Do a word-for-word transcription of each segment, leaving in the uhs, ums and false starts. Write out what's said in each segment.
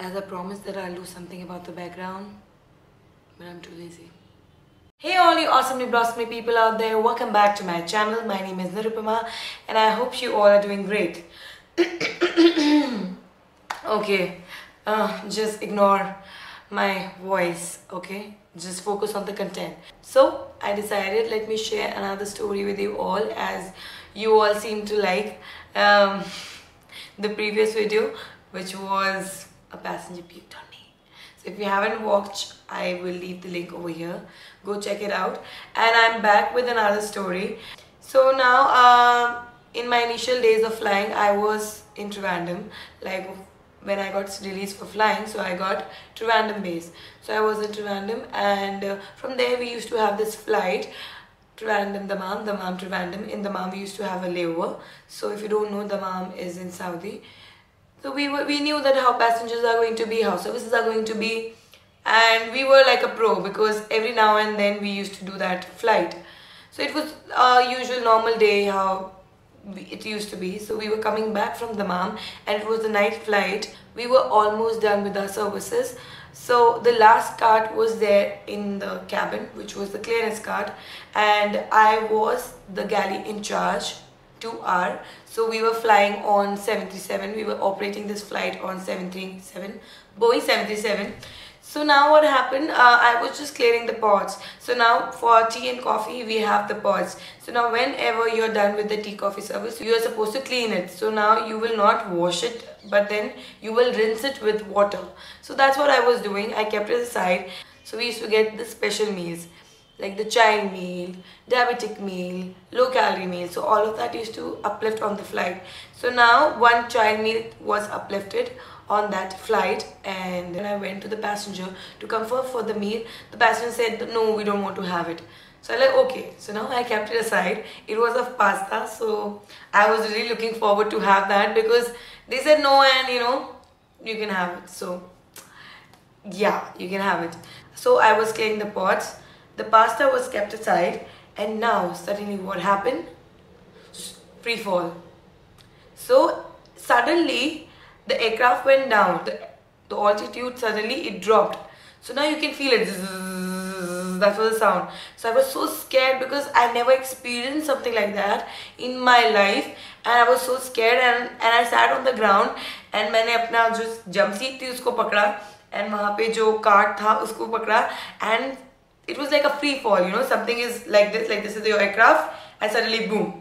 as I promised that I'll do something about the background, but I'm too lazy. Hey all you awesomely blossomly people out there, welcome back to my channel. My name is Nirupama and I hope you all are doing great. Okay, uh, just ignore my voice, okay? Just focus on the content. So I decided let me share another story with you all, as you all seem to like um, the previous video, which was a passenger puked on me. So if you haven't watched, I will leave the link over here. Go check it out. And I'm back with another story. So now, uh, in my initial days of flying, I was in Trivandrum. Like when I got released for flying, so I got Trivandrum base. So I was in Trivandrum, and uh, from there we used to have this flight. Trivandrum, Dammam, Dammam, Trivandrum. In Dammam we used to have a layover. So if you don't know, Dammam is in Saudi. So we were, we knew that how passengers are going to be, how services are going to be, and we were like a pro because every now and then we used to do that flight. So it was a usual normal day how it used to be. So we were coming back from Dammam and it was the night flight. We were almost done with our services. So the last cart was there in the cabin, which was the clearance cart, and I was the galley in charge. two hour. So we were flying on seven thirty-seven. We were operating this flight on seven thirty-seven, Boeing seven thirty-seven. So now what happened, uh, I was just clearing the pods. So now for tea and coffee we have the pods. So now whenever you're done with the tea coffee service, you are supposed to clean it. So now you will not wash it, but then you will rinse it with water. So that's what I was doing. I kept it aside. So we used to get the special meals, like the child meal, diabetic meal, low calorie meal. So all of that used to uplift on the flight. So now one child meal was uplifted on that flight, and when I went to the passenger to confirm for the meal, the passenger said no, we don't want to have it. So I like okay. So now I kept it aside. It was of pasta, so I was really looking forward to have that because they said no, and you know you can have it. So yeah, you can have it. So I was cleaning the pots. The pasta was kept aside, and now suddenly what happened? Free fall. So suddenly the aircraft went down. The, the altitude suddenly it dropped. So now you can feel it. That was the sound. So I was so scared because I never experienced something like that in my life, and I was so scared, and and I sat on the ground and मैंने अपना जो jump seat थी उसको पकड़ा, and वहाँ पे जो cart था उसको पकड़ा, and it was like a free fall, you know, something is like this, like this is your aircraft, and suddenly boom.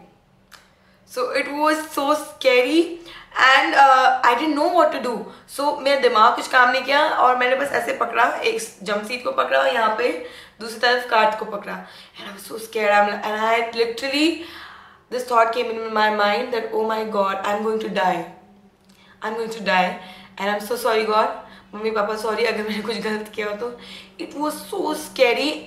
So it was so scary, and uh, I didn't know what to do. So मेरा दिमाग कुछ काम नहीं किया, और मैंने बस ऐसे पकड़ा, एक jump seat को पकड़ा, यहाँ पे दूसरी तरफ cart को पकड़ा, and I was so scared. I'm, and I literally, this thought came in my mind that oh my God, I'm going to die. I'm going to die, and I'm so sorry God. Mummy papa sorry अगर मैंने कुछ गलत किया हो तो. It was so scary,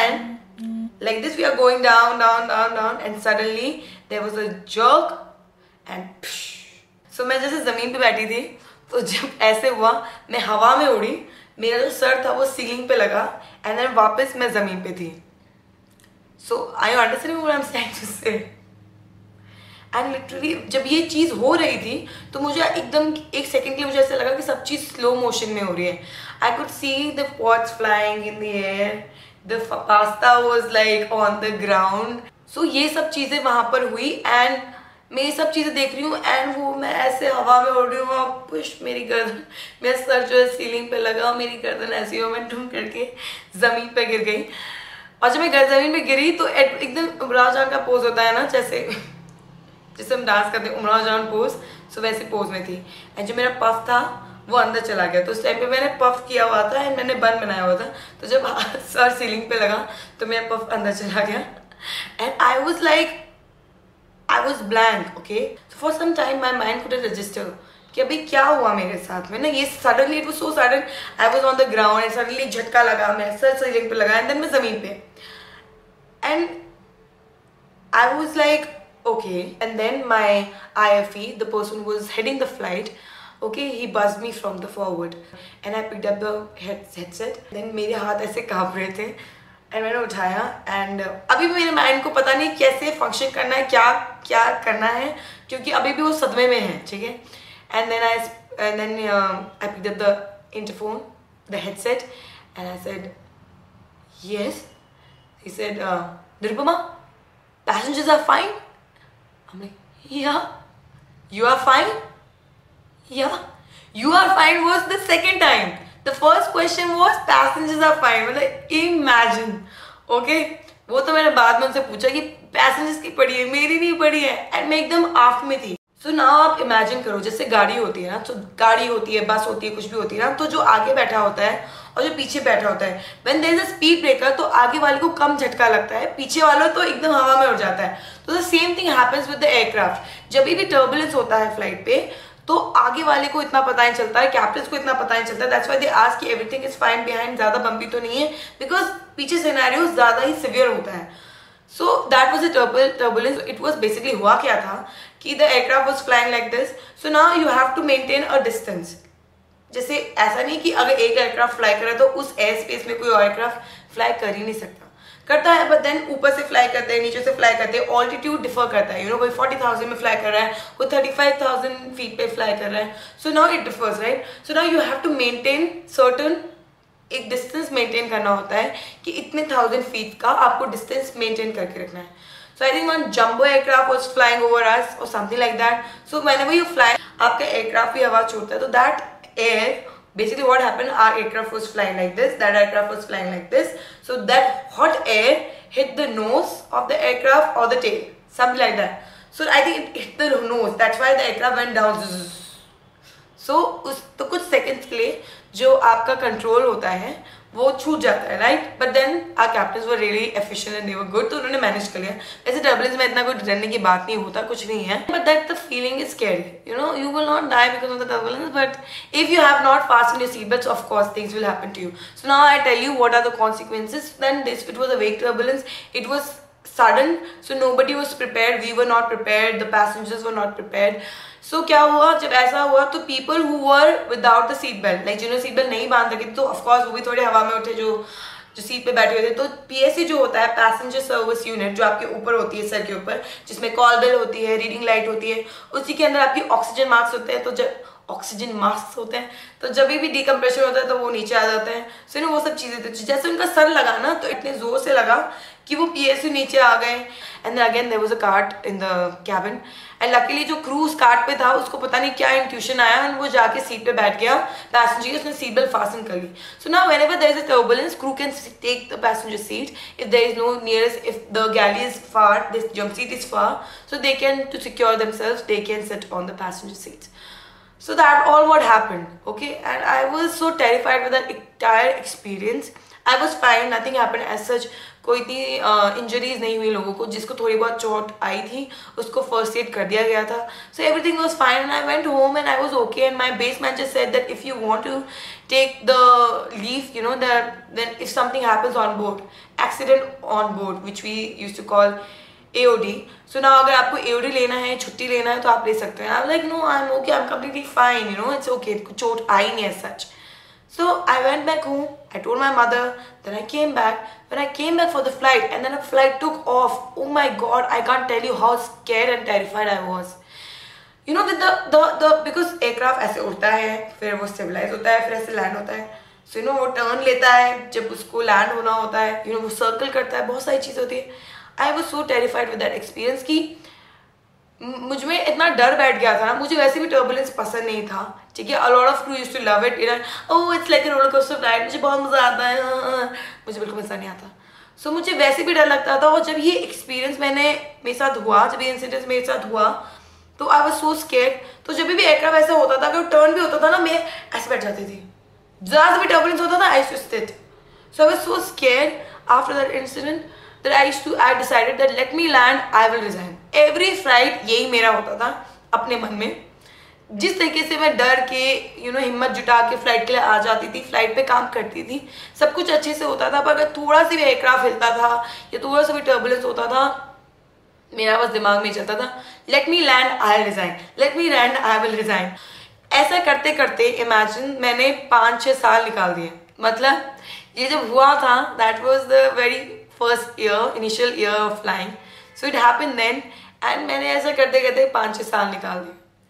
and like this we are going down down down down, and suddenly there was a jerk and psh. So मैं जैसे ज़मीन पे बैठी थी, तो जब ऐसे हुआ मैं हवा में उड़ी, मेरा जो सर था वो सीलिंग पे लगा, and then वापस मैं ज़मीन पे थी. So are you understanding what I'm trying to say? And literally जब ये चीज़ हो रही थी तो मुझे एकदम एक सेकंड के लिए मुझे ऐसा लगा कि सब चीज़ स्लो मोशन में हो रही है. I could see the pots flying in the air, the pasta was like on the ground. So ये सब चीज़ें वहाँ पर हुई, एंड मैं ये सब चीज़ें देख रही हूँ, एंड वो मैं ऐसे हवा में उड़ रही हूँ, और पुश मेरी गर्दन, मेरा सर जो है सीलिंग पे लगा, मेरी गर्दन ऐसी हो मैं ढूंढ करके ज़मीन पे गिर गई. और जब मैं घर ज़मीन पे गिरी तो एकदम उमराव जान का पोज होता है ना, जैसे जिससे हम डांस करते हैं, उमराव जान पोज, सो वैसे पोज में थी. एंड जो मेरा पफ था वो अंदर चला गया. तो उस टाइम पे मैंने पफ किया हुआ था, एंड मैंने बन बनाया हुआ था. तो जब सर सीलिंग पे लगा तो मेरा पफ अंदर चला गया, and I was like I was blank. Okay, so for some time my mind couldn't register कि अभी क्या हुआ मेरे साथ में ना. ये suddenly it was so sudden. I was on the ground and suddenly झटका लगा, मेरा सर सीलिंग पे लगा, एंड देन मैं जमीन पे, and I was like okay. And then my I F E, the person who was heading the flight, okay, he buzzed me from the forward, and I picked up the head headset. Then मेरे हाथ ऐसे कांप रहे थे, and मैंने उठाया, and uh, अभी भी मेरे माइंड को पता नहीं कैसे फंक्शन करना है, क्या क्या करना है, क्योंकि अभी भी वो सदमे में है, ठीक है. And then I and then uh, I picked up the interphone, the headset, and I said, yes. He said, uh, Nirupama, passengers are fine? I'm like, yeah. You are fine? Yeah. You are fine was the second time. The first question was passengers are fine. मतलब imagine, okay? वो तो मैंने बाद में उनसे पूछा कि passengers की पड़ी है, मेरी नहीं पड़ी है, and मैं एकदम आफ्ट में थी. So now आप इमेजिन करो, जैसे गाड़ी होती है ना, तो गाड़ी होती है, बस होती है, कुछ भी होती है ना, तो जो आगे बैठा होता है और जो पीछे बैठा होता है, when there is a speed breaker, तो आगे वाले को कम झटका लगता है, पीछे वाला तो एकदम हवा में उड़ जाता है. तो the same thing happens with the aircraft. जब भी टर्बुलेंस होता है फ्लाइट पे, तो आगे वाले को इतना पता नहीं चलता है, कैप्टन को इतना पता नहीं चलता. दैट्स व्हाई दे आस्क कि एवरीथिंग इज फाइन बिहाइंड, ज्यादा बम्पी तो नहीं है, बिकॉज पीछे सिनेरियो ज्यादा ही सिवियर होता है. So that was a turbulence. It was basically हुआ क्या था कि the aircraft was flying like this. So now you have to maintain a distance. जैसे ऐसा नहीं कि अगर एक एयरक्राफ्ट फ्लाई करे तो उस एयर स्पेस में कोई और एयरक्राफ्ट फ्लाई कर ही नहीं सकता, करता है, बट देन ऊपर से फ्लाई करते हैं, नीचे से फ्लाई करते हैं, ऑल्टीट्यूड डिफर करता है. यू नो कोई फोर्टी थाउजेंड में फ्लाई कर रहा है, कोई थर्टी फाइव थाउजेंड फीट पे फ्लाई कर रहा है. So now it differs, right. So now you have to maintain certain, एक डिस्टेंस मेंटेन करना होता है कि इतने थाउजेंड फीट का आपको डिस्टेंस मेंटेन करके रखना है. So I think one jumbo aircraft was flying over us और something like that. So whenever you fly, आपका एयरक्राफ्ट भी हवा छोड़ता है, तो that air, basically what happened, our aircraft was flying like this, that aircraft was flying like this. So that hot air hit the nose of the aircraft or the tail, something like that. So I think it hit the nose, that's why the aircraft went down. So उस तो कुछ seconds के लिए जो आपका control होता है वो छूट जाता है, right. But then our captains were really efficient and they were good, तो उन्होंने मैनेज कर लिया. वैसे टर्बुलेंस में इतना कोई डरने की बात नहीं होता, कुछ नहीं है, but that the feeling is scary. You know you will not die because of the turbulence, but if you have not fastened your seat belts, of course things will happen to you. So now I tell you what are the consequences. Then this, it was a vague turbulence, it was sudden, so nobody was prepared, we were not prepared, the passengers were not prepared. So क्या हुआ, जब ऐसा हुआ तो people who were without the seat belt, like जिन्होंने seat belt नहीं बांध रखी, तो of course वो भी थोड़े हवा में उठे, जो जो सीट पे बैठे हुए थे. तो पीएससी जो होता है, पैसेंजर सर्विस यूनिट, जो आपके ऊपर होती है, सर के ऊपर, जिसमें कॉल बेल होती है, रीडिंग लाइट होती है, उसी के अंदर आपकी ऑक्सीजन मास्क होते हैं. तो जब ऑक्सीजन मास्क होते हैं, तो जब भी डिकम्प्रेशन होता है तो वो नीचे आ जाते हैं. सो so, वो सब चीजें थी. जैसे उनका सर लगा ना, तो इतने जोर से लगा कि वो पीएसयू नीचे आ गए. And again there was a cart in the cabin, and luckily जो क्रूज कार्ट पे था उसको पता नहीं क्या इंट्यूशन आया, एंड वो जाके सीट पे बैठ गया पैसेंजर की, उसने सीट बेल्ट फास्टन कर ली. So now whenever there is a turbulence, crew can take the passenger seat if there is no nearest, if the galley is far, this jump seat is far, so they can, to secure themselves, they can sit on the passenger seats. So that all what happened, okay, and I was so terrified with that entire experience. I was fine, nothing happened as such. कोई इतनी injuries नहीं हुई लोगों को. जिसको थोड़ी बहुत चोट आई थी उसको फर्स्ट एड कर दिया गया था. So everything was fine and I went home and I was okay. And my base manager said that if you want to take the leave, you know that then if something happens on board, accident on board, which we used to call A O D. So now अगर आपको A O D लेना है, छुट्टी लेना है, तो आप ले सकते हैं. I'm like no, I'm okay, I'm completely fine, you know, it's okay. कुछ चोट आई नहीं as such. So I went back home. I told my mother. Then I came back. When I came back for the flight, and then the flight took off. Oh my God, I can't tell you how scared and terrified I was. You know, with the the the because aircraft ऐसे उड़ता है, फिर वो stabilize होता है, फिर ऐसे land होता है. So you know वो turn लेता है, जब उसको land होना होता है, you know वो circle करता है, बहुत सारी चीज़ होती है. I was so terrified with that experience कि मुझ में इतना डर बैठ गया था ना. मुझे वैसे भी टर्बुलेंस पसंद नहीं था, ठीक है. A lot of crew used to love it, you know, oh it's like a roller coaster ride, मुझे बहुत मजा आता है. मुझे बिल्कुल मजा नहीं आता. सो so, मुझे वैसे भी डर लगता था. और जब ये एक्सपीरियंस मैंने मेरे साथ हुआ, जब ये इंसिडेंट मेरे साथ हुआ, तो आई वाज सो स्केर्ड. तो जब भी एयरक्राफ्ट ऐसा होता था, अगर टर्न भी होता था ना, मैं ऐसे बैठ जाती थी. जरा से भी टर्बुलेंस होता था, I used to sit. So I was so scared after that incident that I used to, I decided that let me land, I will resign. Every flight यही मेरा होता था अपने मन में. जिस तरीके से मैं डर के, you know, हिम्मत जुटा के फ्लाइट के लिए आ जाती थी, फ्लाइट पे काम करती थी, सब कुछ अच्छे से होता था. पर अगर थोड़ा सा भी एयरक्राफ्ट हिलता था या थोड़ा सा भी टर्बुलेंस होता था, मेरा बस दिमाग में चलता था, let me land, I will resign, let me land, I will resign. ऐसा करते करते इमेजिन मैंने पाँच छः साल निकाल दिए. मतलब ये जब हुआ था, that was the very first year, initial year of flying. So it happened then, and मैंने ऐसा करते करते पाँच छः साल निकाल दिए.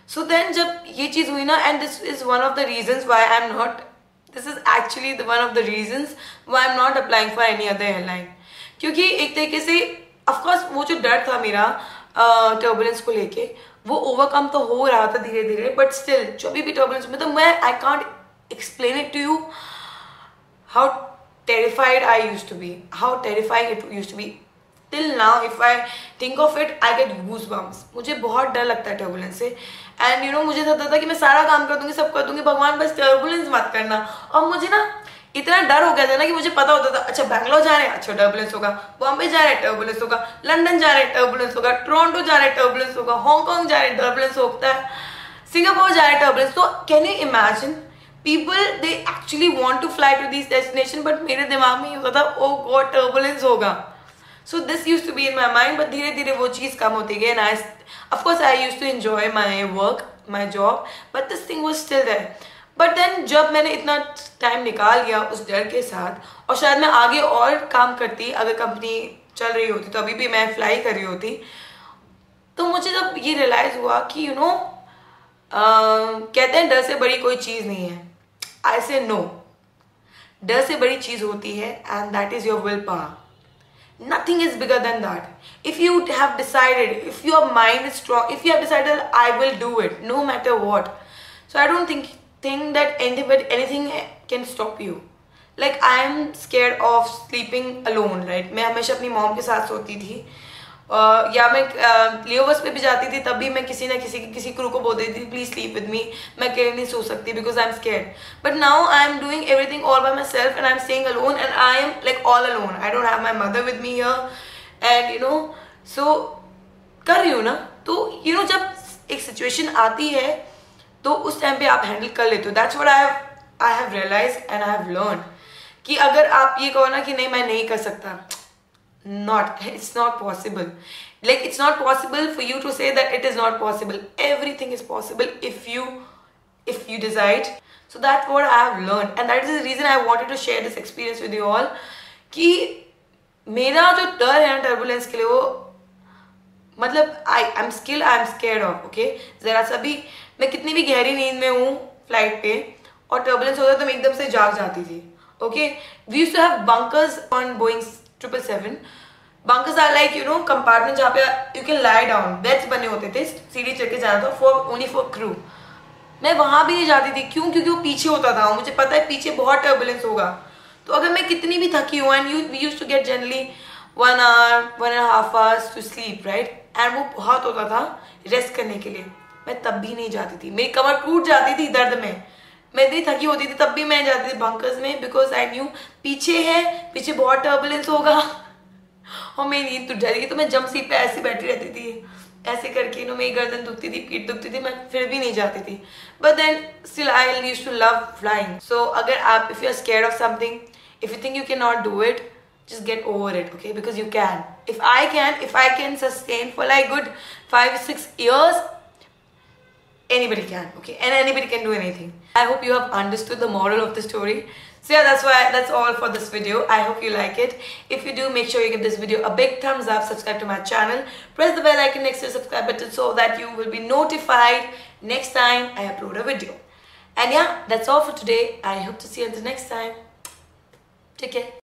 सो देन जब ये चीज़ हुई ना, and this is one of the reasons why I am not, this is actually one of the reasons why I am not applying for any other airline. क्योंकि एक तरीके से ऑफकोर्स वो जो डर था मेरा टर्बुलेंस uh, को लेके, वो ओवरकम तो हो रहा था धीरे धीरे, बट स्टिल जो भी भी टर्बुलेंस में, तो मैं I can't explain it to you how terrified I used to be, how terrifying it used to be. Till now if I think of it I get goosebumps. मुझे बहुत डर लगता है टर्बुलेंस से. एंड यू नो मुझे लगता था कि मैं सारा काम कर दूंगी, सब कर दूंगी, भगवान बस टर्बुलेंस मत करना. और मुझे ना इतना डर हो गया था ना कि मुझे पता होता था, अच्छा बैंगलोर जा रहे हैं, अच्छा टर्बुलेंस होगा, बॉम्बे जा रहे हैं टर्बुलेंस होगा, लंदन जा रहे हैं टर्बुलेंस होगा, टोरंटो जा रहे हैं टर्बुलेंस होगा, हांगकांग जा रहे हैं टर्बुलेंस होता है, सिंगापुर जा रहे हैं टर्बुलेंस. तो can you imagine people they actually want to fly to these destination, but मेरे दिमाग में ये होता था oh god turbulence होगा. So this used to be in my mind, but धीरे धीरे वो चीज़ कम होती गई. And I of course I used to enjoy my work, my job, but this thing was still there. But then जब मैंने इतना time निकाल लिया उस डर के साथ, और शायद मैं आगे और काम करती, अगर कंपनी चल रही होती तो अभी भी मैं फ्लाई कर रही होती, तो मुझे जब ये रियलाइज हुआ कि you you know know, uh, कहते हैं डर से बड़ी कोई चीज़ नहीं है. I say no. डर से बड़ी चीज होती है, and that is your willpower. Nothing is bigger than that. If you have decided, if your mind is strong, if you have decided I will do it, no matter what. So I don't think think that anything anything can stop you. Like I am scared of sleeping alone, right? मैं हमेशा अपनी mom के साथ सोती थी. Uh, या मैं लेओवर्स uh, पे भी जाती थी, तब भी मैं किसी ना किसी किसी क्रू को बोल देती थी प्लीज स्लीप विद मी, मैं अकेले नहीं सो सकती because I am scared. But now I am doing everything all by myself, and I am staying alone, and I am like all alone. I don't have my mother with me here, and you know सो कर रही हूँ ना. तो you know जब एक situation आती है तो उस टाइम पे आप हैंडल कर लेते हो. That's what I have I have realize and I have learn कि अगर आप ये कहो ना कि नहीं मैं नहीं कर सकता, not, it's not possible. Like it's not possible for you to say that it is not possible. Everything is possible if you if you decide. So that's what I have learned, and that is the reason I wanted to share this experience with you all. कि मेरा जो डर है turbulence के लिए, वो मतलब I I am skill I am scared of. Okay, जरा सा भी मैं कितनी भी गहरी नींद में हूँ फ्लाइट पे और टर्बुलेंस होता है तो मैं एकदम से जाग जाती थी. Okay, we used to have bunkers on Boeing triple seven. Bunkers are like you know compartment जहाँ पे you can lie down, beds बने होते थे, सीढ़ी चढ़ के जाना था फॉर ओनली फॉर क्रू. मैं वहां भी नहीं जाती थी. क्यों? क्योंकि वो पीछे होता था, मुझे पता है पीछे बहुत टर्बुलेंस होगा. तो अगर मैं कितनी भी थकी हूँ, and you we used to get generally one hour one and half hours to sleep, right, and वो बहुत होता था रेस्ट करने के लिए, मैं तब भी नहीं जाती थी. मेरी कमर टूट जाती थी दर्द में, मैं इतनी थकी होती थी तब भी मैं जाती थी बंकर्स में, बिकॉज आई न्यू पीछे है, पीछे बहुत टर्बुलेंस होगा और मेरी नींद टूट जाएगी. तो मैं जंप सीट पे ऐसे बैठी रहती थी, ऐसे करके नो मेरी गर्दन दुखती थी, पीठ दुखती थी, मैं फिर भी नहीं जाती थी. But then still I used to love flying. So अगर आप if you are scared of something, if you think you can not do it, just get over it, okay, because you can. If I can, if I can sustain for like good five six years, anybody can, okay, and anybody can do anything. I hope you have understood the moral of the story. So yeah, that's why that's all for this video. I hope you like it. If you do, make sure you give this video a big thumbs up, subscribe to my channel, press the bell icon next to the subscribe button so that you will be notified next time I upload a video. And yeah, that's all for today. I hope to see you until next time. Take care.